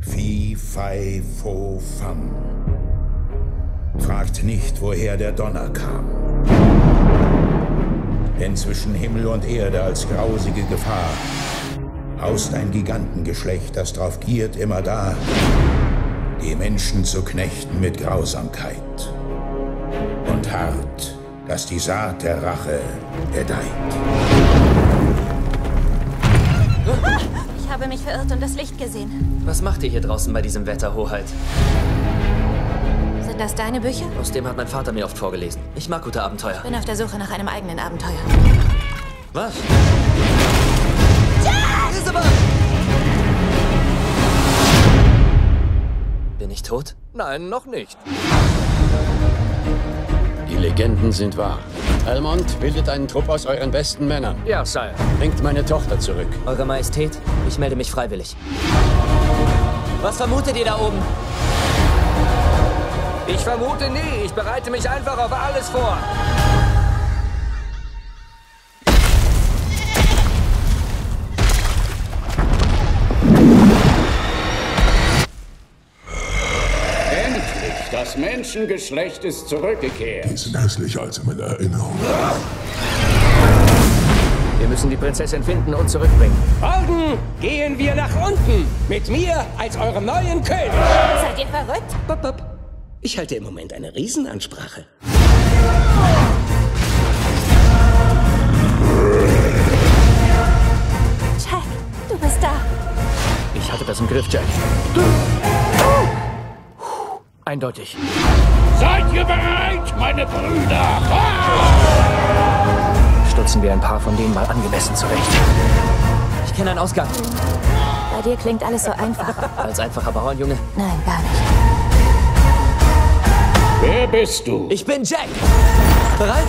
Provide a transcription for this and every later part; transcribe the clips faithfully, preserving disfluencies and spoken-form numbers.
Phi, Phi, Pho, Pham. Fragt nicht, woher der Donner kam. Denn zwischen Himmel und Erde als grausige Gefahr haust ein Gigantengeschlecht, das drauf giert, immer da, die Menschen zu knechten mit Grausamkeit. Und hart, dass die Saat der Rache gedeiht. Ich habe mich verirrt und das Licht gesehen. Was macht ihr hier draußen bei diesem Wetter, Hoheit? Sind das deine Bücher? Aus dem hat mein Vater mir oft vorgelesen. Ich mag gute Abenteuer. Ich bin auf der Suche nach einem eigenen Abenteuer. Was? Jack! Isabel! Bin ich tot? Nein, noch nicht. Die Legenden sind wahr. Almond, bildet einen Trupp aus euren besten Männern. Ja, Sire. Bringt meine Tochter zurück. Eure Majestät, ich melde mich freiwillig. Was vermutet ihr da oben? Ich vermute nie. Ich bereite mich einfach auf alles vor. Endlich! Das Menschengeschlecht ist zurückgekehrt. Die sind hässlicher als in meiner Erinnerung. Wir müssen die Prinzessin finden und zurückbringen. Morgen gehen wir nach unten. Mit mir als eurem neuen König. Seid ihr verrückt? Bop, bop. Ich halte im Moment eine Riesenansprache. Jack, du bist da. Ich hatte das im Griff, Jack. Eindeutig. Seid ihr bereit, meine Brüder? Stutzen wir ein paar von denen mal angemessen zurecht. Ich kenne einen Ausgang. Bei dir klingt alles so einfach. Als einfacher Bauernjunge. Nein, gar nicht. Wer bist du? Ich bin Jack. Bereit?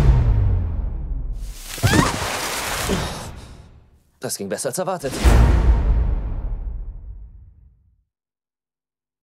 Das ging besser als erwartet.